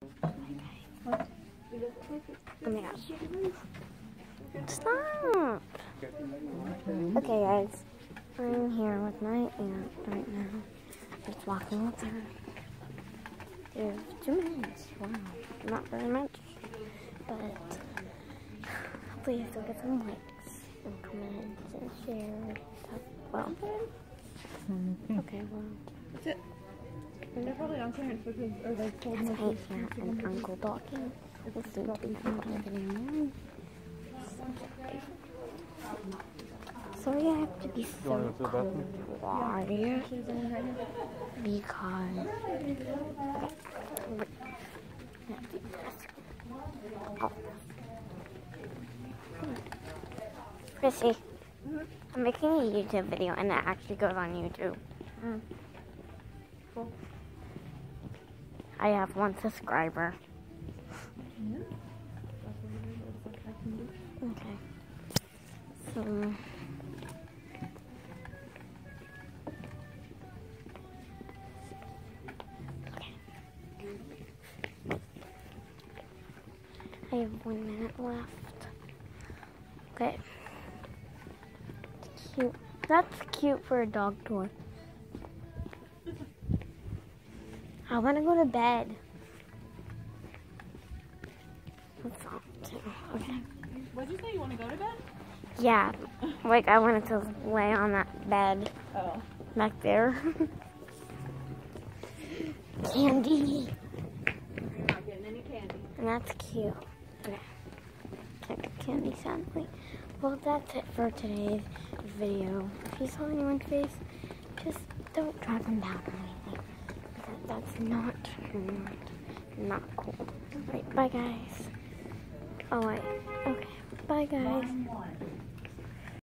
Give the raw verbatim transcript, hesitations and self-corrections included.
Oh my gosh. Stop! Okay guys, I'm here with my aunt right now. Just walking with her. There's two minutes. Wow. Not very much. But hopefully I still get some likes and comments and shares. Well. Okay, well. That's it. They're probably on clearance because, or they told me. That's my aunt and uncle talking. This is what we found anymore. Sorry, I have to be so quiet because oh. Chrissy, mm-hmm. I'm making a YouTube video and it actually goes on YouTube. Mm. Cool. I have one subscriber. Yeah. Okay. So I have one minute left. Okay. Cute. That's cute for a dog toy. I want to go to bed. That's all too. Okay. What did you say? You want to go to bed? Yeah. Like I wanted to lay on that bed. Oh. Back there. Candy. You're not getting any candy. And that's cute. Okay. Can't get candy, sadly. Well, that's it for today's video. If you saw anyone's face, just don't drag them down or anything. Because that's not, not, not cool. Right, bye guys. Oh wait. Okay. Bye guys.